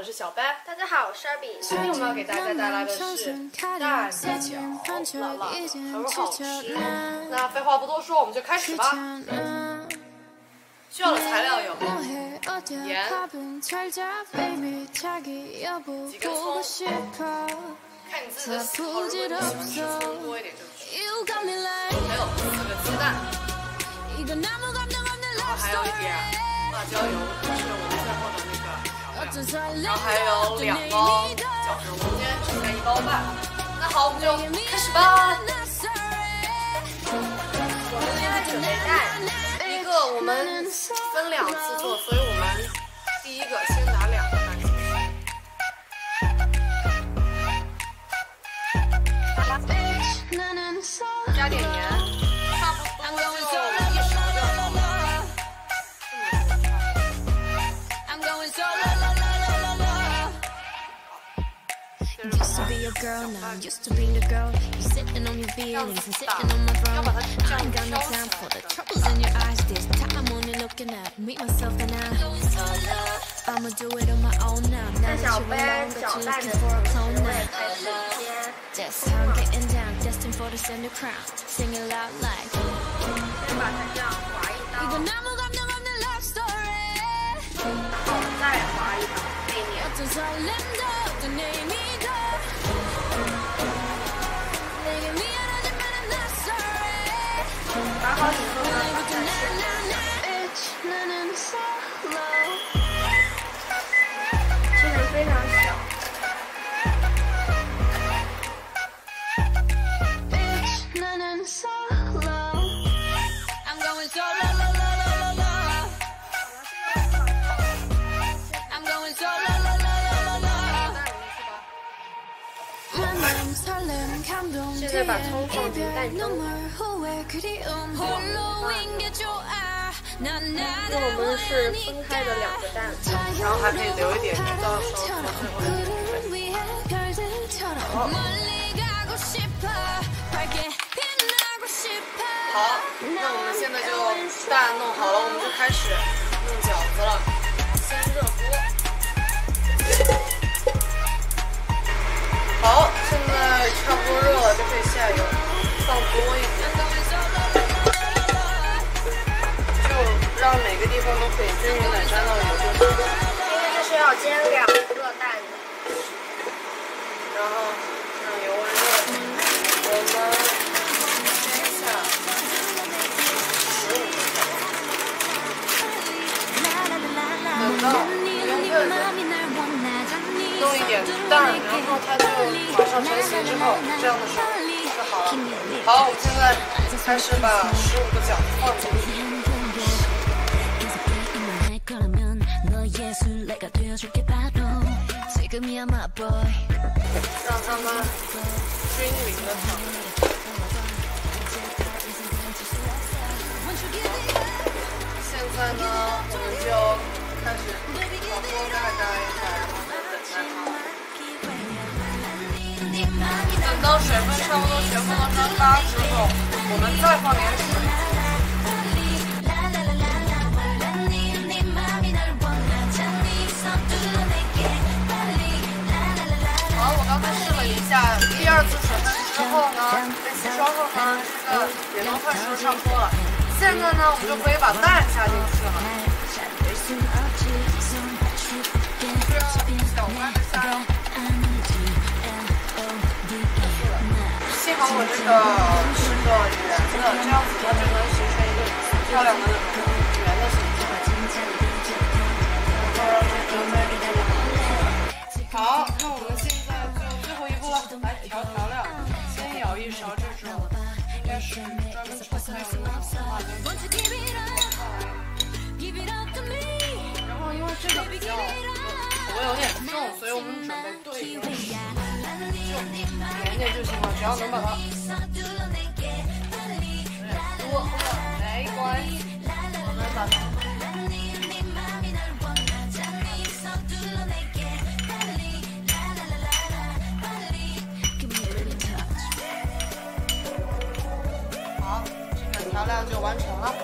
是小白。 大家好，我是二比。 今天我们要给大家带来的是蛋饺，辣辣的，很好吃。那废话不多说，我们就开始吧。需要的材料有盐、几根葱，看你自己的喜好，如果你喜欢吃葱多一点就吃。还有4个鸡蛋，然后还有一点辣椒油，就是我们最后的那个调料，然后还有2包饺子，我们今天只带1包半。那好，我们就开始吧。 我们现在准备蛋。 我们分2次做，所以我们第一个先拿2个蛋进去，加点盐，差不多就1勺就好了。 Used to be your girl, now I'm used to being the girl. You're sitting on your feelings and sitting on my throne. I ain't got no time for the troubles in your eyes. This time I'm only looking at me, myself, and I. I'ma do it on my own now. Now that you're alone, but you're looking for a clone now. That's how I'm getting down, destined for the center crown. Sing it loud like. 先把它这样划一刀，然后再划一刀背面。打好以后呢，把它切成非常小。现在把葱放进蛋中。那我们是分开的2个蛋， 然后还可以留一点，直到时候做最后的准备。好，那我们现在就蛋弄好了，我们就开始弄饺子了。先热锅。好，现在差不多热了，就可以下油，放多一点，就让每个地方都可以均匀的沾到油就行。 因为这是要煎2个蛋的。 然后让油温热，我们煎一下15分钟，等到不用热的。弄一点蛋，然后它就马上成型之后，这样的时候就好了。好，我们现在开始把15个饺子放进去，让它们均匀的放。现在呢，我们就开始把锅盖盖一下，然后等到水分差不多全部都蒸发之后，我们再放点水。好，我刚才试了一下，第2次水分之后呢，被洗刷后呢，这个也能快熟差不多了。现在呢，我们就可以把蛋下进去了。小麦的下油。幸好我这个是个圆的，这样子它就能形成一个漂亮的那种圆的形状。好，那我们现在就最后一步了，来调料。先舀1勺这种，应该是专门炒菜用的那种辣椒粉。然后因为这个比较口味有点重，所以我们准备兑一点水。就一点点就行了，只要能把它多没关系，我们把它好，这个调料就完成了。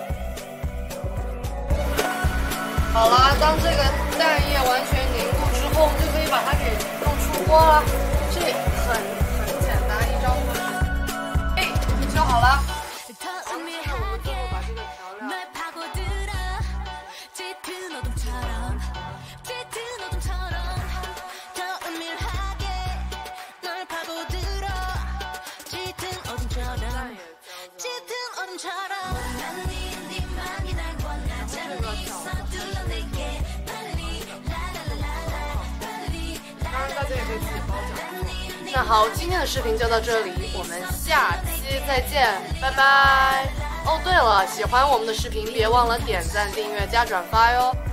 好了，当这个蛋液完全凝固之后，我们就可以把它给弄出锅了，这很简单一招过去。哎，修好了。我们最后把这个调料。那好，今天的视频就到这里，我们下期再见，拜拜。哦，对了，喜欢我们的视频别忘了点赞、订阅、加转发哟。